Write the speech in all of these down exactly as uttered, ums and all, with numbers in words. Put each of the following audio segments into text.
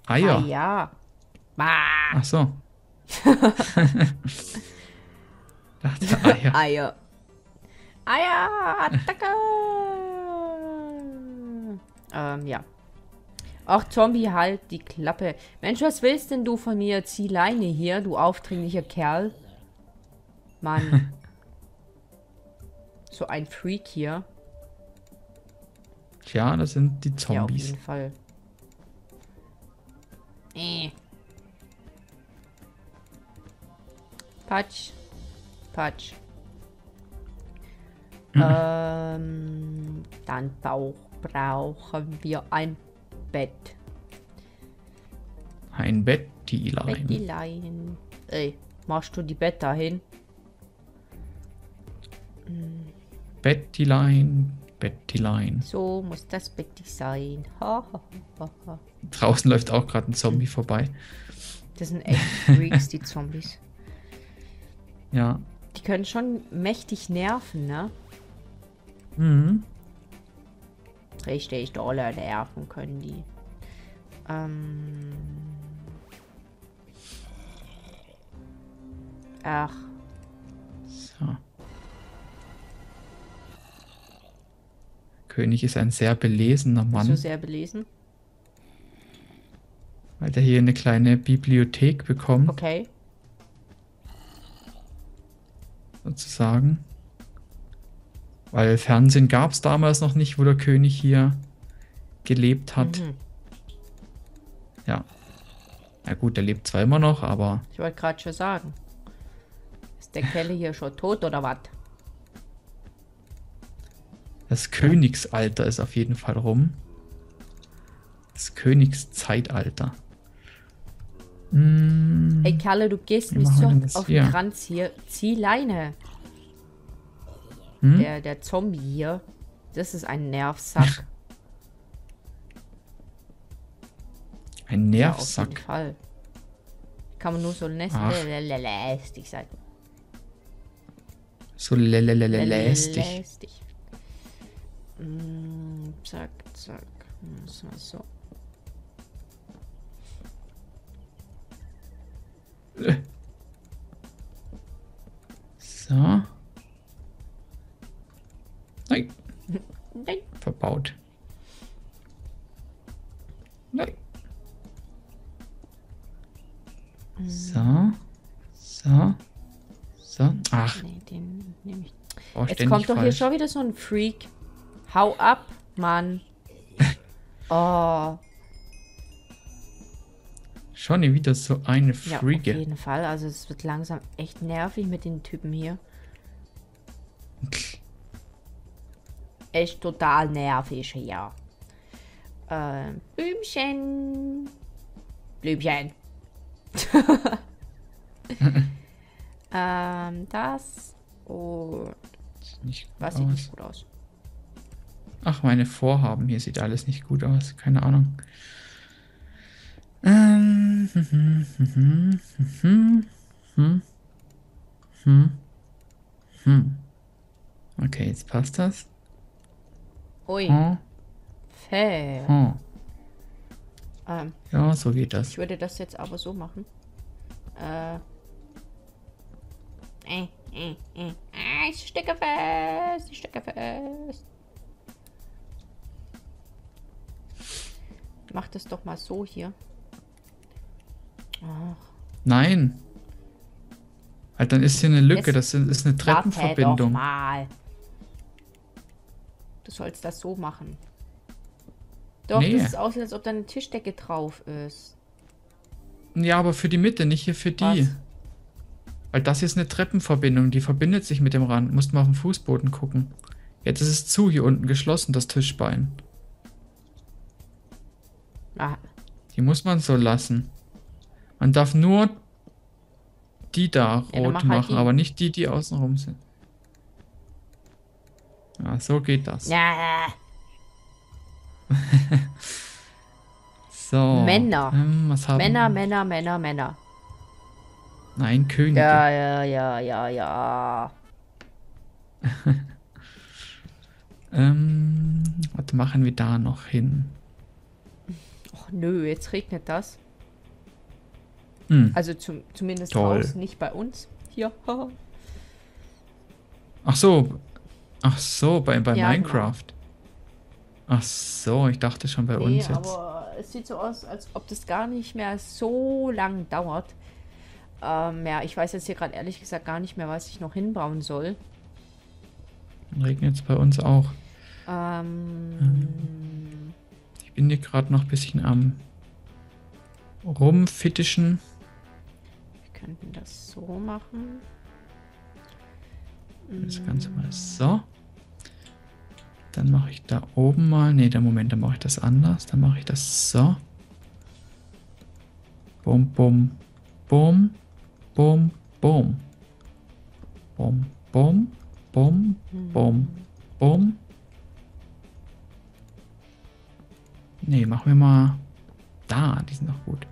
Ah Eier. ja. Bah. Ach so. Dachte Eier. Eier. Eier. Attacke. Ähm, ja. Ach, Zombie, halt die Klappe. Mensch, was willst denn du von mir? Zieh Leine hier, du aufdringlicher Kerl. Mann. So ein Freak hier. Tja, das sind die Ja, auf Zombies. jeden Fall. Äh. Patsch. Patsch. ähm, dann Bauch brauchen wir ein Bett. Ein Bettilein. Bettilein. Ey, machst du die Bett dahin? Bettilein, Bettilein. So muss das Bett sein. Ha, ha, ha, ha. Draußen läuft auch gerade ein Zombie vorbei. Das sind echt Freaks, die Zombies. Ja. Die können schon mächtig nerven, ne? Mhm. Richtig dolle nerven können die. Ähm. Ach, So. König ist ein sehr belesener bist du Mann, sehr belesen? weil der hier eine kleine Bibliothek bekommt, Okay. sozusagen. Weil Fernsehen gab es damals noch nicht, wo der König hier gelebt hat. Mhm. Ja. Na gut, der lebt zwar immer noch, aber Ich wollte gerade schon sagen. Ist der Kerl hier schon tot oder was? das Königsalter ist auf jeden Fall rum. Das Königszeitalter. Hm, Ey, Kerle, du gehst wie nicht machen wir so denn das auf den hier? Kranz hier. Zieh Leine. Hm? Der, der Zombie hier. Das ist ein Nervsack. Ein Ja, auf jeden Nervsack. Fall. Kann man nur so lästig Ach. sein. So lästig. Lästig. Mm, zack, zack. Müssen wir so. So. Nein, Nein. verbaut. Nein. So. So. So. Ach, Nee, den nehme ich. oh, Jetzt ständig kommt doch hier falsch. schon wieder so ein Freak. Hau ab, Mann. Oh. Schon wieder so eine Ja, auf Freake. jeden Fall. Also es wird langsam echt nervig mit den Typen hier. Echt total nervig hier. Ähm, Blümchen. Blümchen. ähm, das. Und Sieht nicht gut was sieht aus. nicht gut aus? Ach, meine Vorhaben. Hier sieht alles nicht gut aus. Keine Ahnung. Ähm. hm, hm, hm, hm, hm, hm, hm. Okay, jetzt passt das. Ui. Hm, Fair. hm. Ähm, Ja, so geht das. ich würde das jetzt aber so machen. Äh. Äh, äh, äh. Ah, ich stecke fest. Ich stecke fest. Mach das doch mal so hier. Ach, Nein. Halt, dann ist hier eine Lücke. Jetzt Das ist ist eine warte doch Treppenverbindung. mal. Du sollst das so machen. Doch, Nee. das ist aus, als ob da eine Tischdecke drauf ist. Ja, aber für die Mitte, nicht hier für die. Was? Weil das hier ist eine Treppenverbindung. Die verbindet sich mit dem Rand. Musst mal auf den Fußboden gucken. Jetzt ist es zu hier unten geschlossen, das Tischbein. Ah, Die muss man so lassen. Man darf nur die da Ja, dann rot mach halt machen, die. aber nicht die, die außenrum sind. Ja, so geht das. ja. So. Männer. Ähm, was haben Männer, Männer, Männer, Männer. Nein, Könige. Ja, ja, ja, ja, ja. Ähm, was machen wir da noch hin? Och nö, jetzt regnet das. Hm. Also zum, zumindest Toll. raus, nicht bei uns. Hier. Ach so. Ach so, bei, bei Ja, Minecraft. Ach so, ich dachte schon bei Nee, uns jetzt. aber es sieht so aus, als ob das gar nicht mehr so lang dauert. Ähm, ja, ich weiß jetzt hier gerade ehrlich gesagt gar nicht mehr, was ich noch hinbauen soll. Regnet es bei uns auch. Ähm, Ich bin hier gerade noch ein bisschen am rumfittischen. wir könnten das so machen. Das Ganze mal so. Dann mache ich da oben mal. Ne, der Moment, dann mache ich das anders. Dann mache ich das so. Bum, bum, bum, bum, bum. Bum, bum, bum, bum, bum. Ne, machen wir mal da. Die sind noch gut.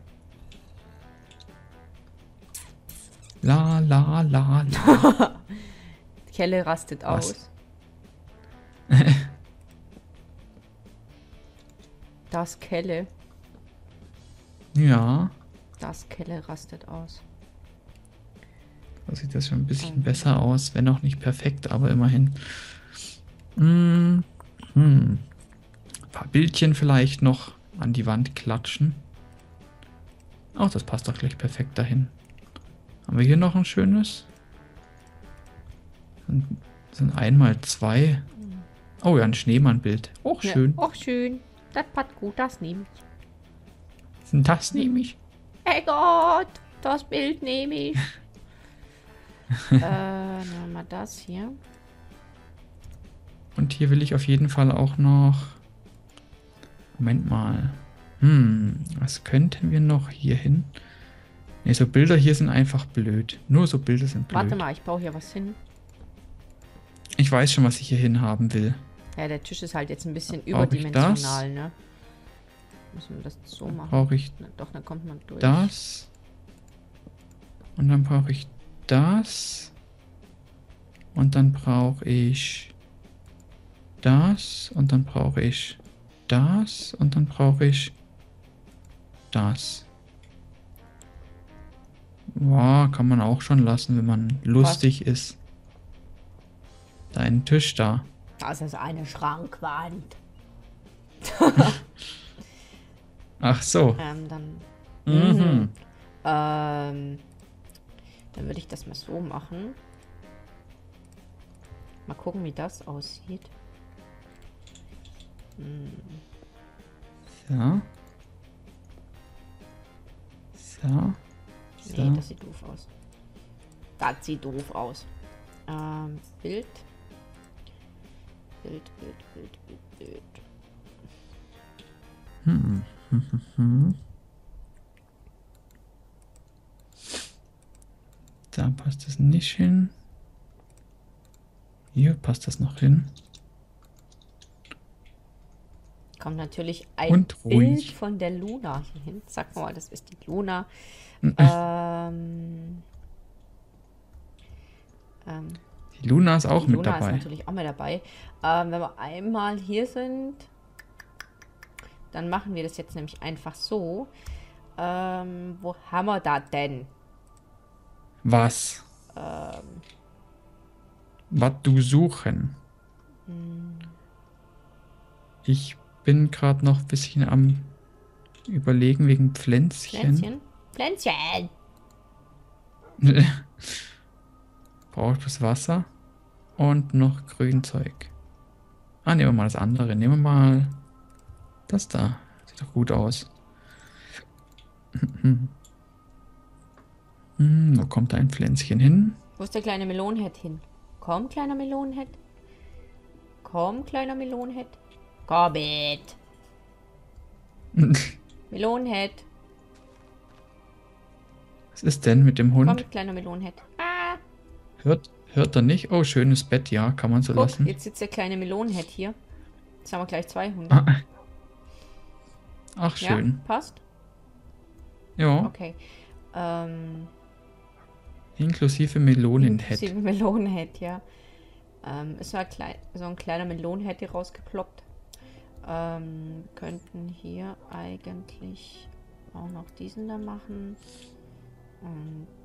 La, la, la, la. Kelle rastet Was? aus. Das Kelle. Ja. Das Kelle rastet aus. Da sieht das schon ein bisschen besser aus, wenn auch nicht perfekt, aber immerhin. Hm. Hm. Ein paar Bildchen vielleicht noch an die Wand klatschen. Ach, das passt doch gleich perfekt dahin. Haben wir hier noch ein schönes? Das sind einmal zwei. Oh ja, ein Schneemannbild. Auch schön. Ja, auch schön. Das passt gut, das nehme ich. Das nehme ich. Hey Gott, das Bild nehme ich. äh, nehmen wir das hier. Und hier will ich auf jeden Fall auch noch... Moment mal. Hm, was könnten wir noch hier hin? Ne, so Bilder hier sind einfach blöd. Nur so Bilder sind blöd. Warte mal, ich baue hier was hin. Ich weiß schon, was ich hier hin haben will. Ja, der Tisch ist halt jetzt ein bisschen Brauch ich überdimensional, das? ne? Müssen wir das so machen? Brauche ich Na, doch, dann kommt man durch. das. Und dann brauche ich das. Und dann brauche ich das. Und dann brauche ich das. Und dann brauche ich das. Wow, kann man auch schon lassen, wenn man lustig ist. Deinen Tisch da. Das ist eine Schrankwand. Ach so. Ähm, dann. Mhm. Ähm, dann würde ich das mal so machen. Mal gucken, wie das aussieht. Hm. So. So. So. Nee, das sieht doof aus. Das sieht doof aus. Ähm, Bild. Bild, Bild, Bild, Bild, Bild. Hm. Hm, hm, hm. Da passt das nicht hin. Hier passt das noch hin. Kommt natürlich ein Und ruhig. Bild von der Luna hier hin. Sag mal, das ist die Luna. Mhm. ähm, ähm, Die Luna ist auch die mit Luna dabei. ist natürlich auch mit dabei. Ähm, wenn wir einmal hier sind, dann machen wir das jetzt nämlich einfach so. Ähm, wo haben wir da denn? Was? Ähm, Was du suchen? hm, Ich bin gerade noch ein bisschen am Überlegen wegen Pflänzchen. Pflänzchen? Pflänzchen! Brauche ich das Wasser und noch Grünzeug. Ah, nehmen wir mal das andere. Nehmen wir mal das da. Sieht doch gut aus. Hm, wo kommt da ein Pflänzchen hin? Wo ist der kleine Melonenhead hin? Komm, kleiner Melonenhead. Komm, kleiner Melonenhead. Komm mit. Melonenhead. Was ist denn mit dem Komm, Hund? kleiner Melonenhead. Ah, Hört, hört er nicht? Oh, schönes Bett, ja, kann man so guck, lassen. jetzt sitzt der kleine Melonenhead hier. Jetzt haben wir gleich zwei Hunde. Ah. Ach, Ja, schön. passt? Ja, Okay. Ähm, inklusive Melonenhead. inklusive Melonenhead, ja. Ähm, ist so ein, klein, so ein kleiner Melonenhead hier rausgeploppt. Ähm, wir könnten hier eigentlich auch noch diesen da machen. Und